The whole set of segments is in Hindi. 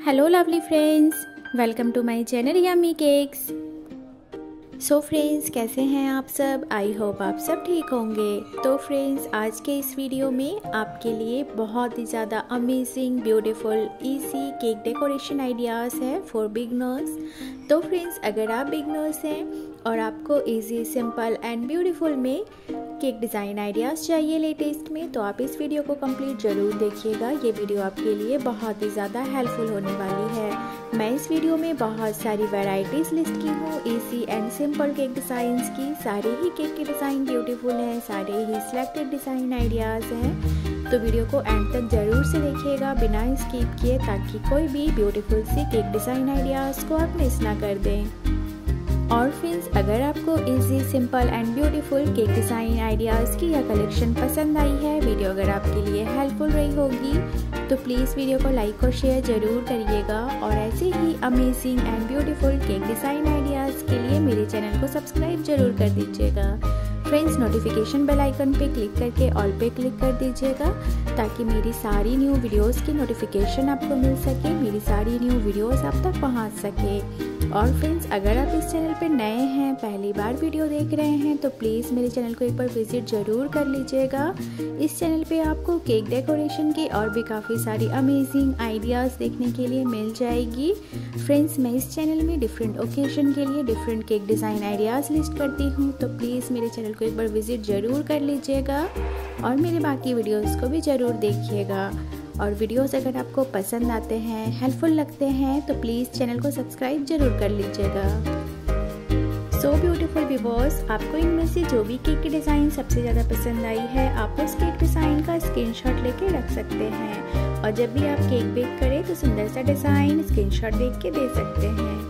Hello lovely friends, welcome to my channel Yummy Cakes. So friends, कैसे हैं आप सब? आई होप आप सब ठीक होंगे। तो फ्रेंड्स, आज के इस वीडियो में आपके लिए बहुत ही ज़्यादा amazing, beautiful, easy cake decoration ideas है फॉर बिगनर्स। तो फ्रेंड्स, अगर आप बिगनर्स हैं और आपको इजी, सिंपल एंड ब्यूटीफुल में केक डिज़ाइन आइडियाज़ चाहिए लेटेस्ट में, तो आप इस वीडियो को कंप्लीट ज़रूर देखिएगा। ये वीडियो आपके लिए बहुत ही ज़्यादा हेल्पफुल होने वाली है। मैं इस वीडियो में बहुत सारी वैरायटीज़ लिस्ट की हूँ easy and simple cake designs की। सारे ही केक के डिज़ाइन ब्यूटीफुल हैं, सारे ही सिलेक्टेड डिज़ाइन आइडियाज़ हैं। तो वीडियो को एंड तक ज़रूर से देखिएगा बिना स्किप किए, ताकि कोई भी ब्यूटीफुल सी केक डिज़ाइन आइडियाज़ को आप मिस ना कर दें। और फ्रेंड्स, अगर आपको easy, simple and beautiful cake design ideas की यह कलेक्शन पसंद आई है, वीडियो अगर आपके लिए हेल्पफुल रही होगी, तो प्लीज़ वीडियो को लाइक और शेयर ज़रूर करिएगा। और ऐसे ही amazing and beautiful cake design ideas के लिए मेरे चैनल को सब्सक्राइब ज़रूर कर दीजिएगा। फ्रेंड्स, नोटिफिकेशन बेल आइकन पे क्लिक करके ऑल पे क्लिक कर दीजिएगा, ताकि मेरी सारी न्यू वीडियोस की नोटिफिकेशन आपको मिल सके, मेरी सारी न्यू वीडियोस आप तक पहुंच सके। और फ्रेंड्स, अगर आप इस चैनल पे नए हैं, पहली बार वीडियो देख रहे हैं, तो प्लीज़ मेरे चैनल को एक बार विजिट ज़रूर कर लीजिएगा। इस चैनल पे आपको केक डेकोरेशन की और भी काफ़ी सारी अमेजिंग आइडियाज़ देखने के लिए मिल जाएगी। फ्रेंड्स, मैं इस चैनल में डिफरेंट ओकेजन के लिए different cake design ideas list करती हूँ, तो प्लीज़ मेरे चैनल को एक बार विजिट ज़रूर कर लीजिएगा और मेरे बाकी वीडियोज़ को भी ज़रूर देखिएगा। और वीडियोस अगर आपको पसंद आते हैं, हेल्पफुल लगते हैं, तो प्लीज़ चैनल को सब्सक्राइब जरूर कर लीजिएगा। सो ब्यूटीफुल व्यूअर्स, आपको इनमें से जो भी केक की डिज़ाइन सबसे ज़्यादा पसंद आई है, आप उस केक डिज़ाइन का स्क्रीनशॉट लेके रख सकते हैं। और जब भी आप केक बेक करें तो सुंदर सा डिज़ाइन स्क्रीनशॉट देख के दे सकते हैं।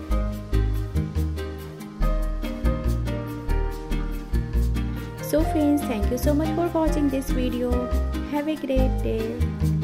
So friends, thank you so much for watching this video. Have a great day.